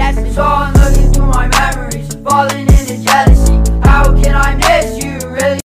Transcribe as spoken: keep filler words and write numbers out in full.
that's it. So I'm looking through my memories, falling into jealousy. How can